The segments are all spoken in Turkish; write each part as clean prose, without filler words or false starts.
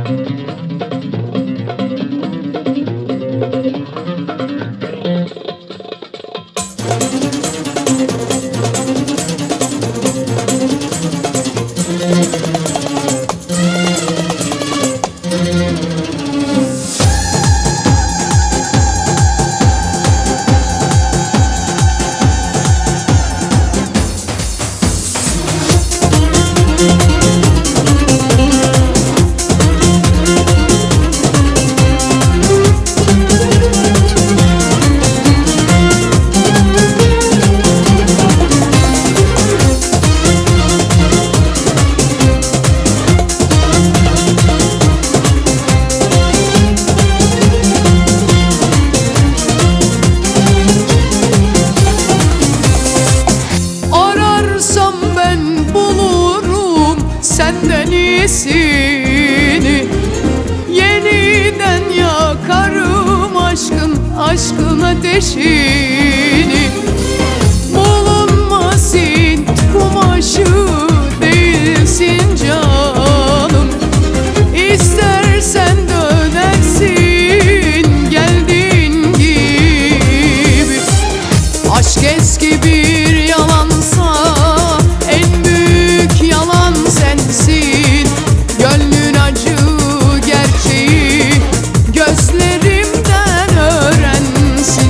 Senden iyisini yeniden yakarım aşkın ateşini. Bulunmaz Hint kumaşı değilsin canım, İstersen dönersin geldiğin gibi. Aşk eski bir yalansa en büyük yalan sensin. Gönlün acı gerçeği gözlerimden öğrensin.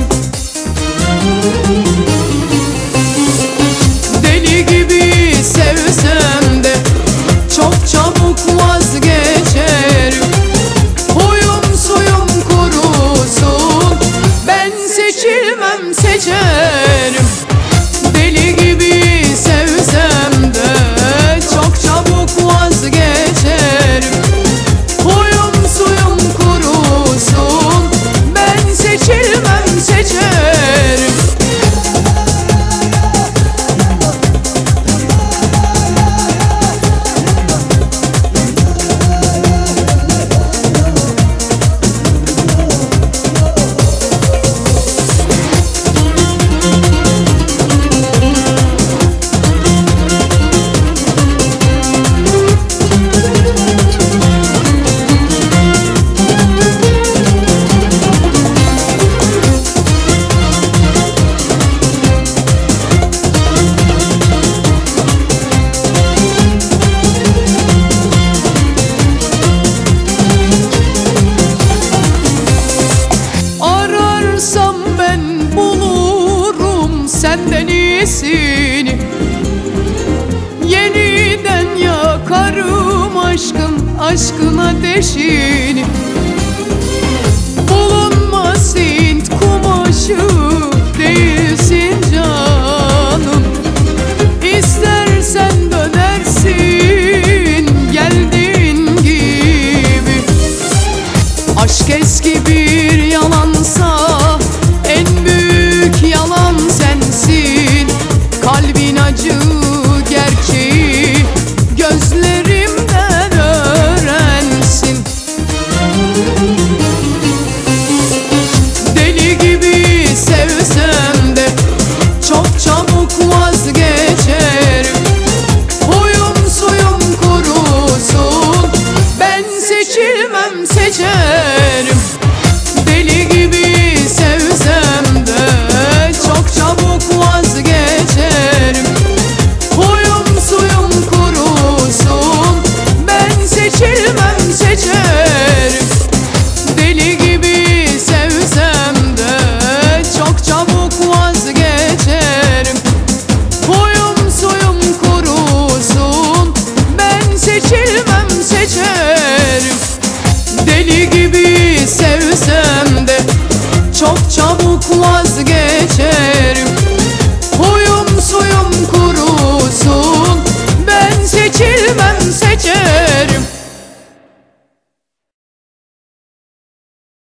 Deli gibi sevsem de çok çabuk vazgeçerim. Huyum suyum kurusun, ben seçilmem seçerim. Deli gibi sevsem de çok çabuk vazgeçerim. Huyum suyum kurusun, ben seçilmem seçerim. Senden iyisini yeniden yakarım aşkın ateşini. Bulunmaz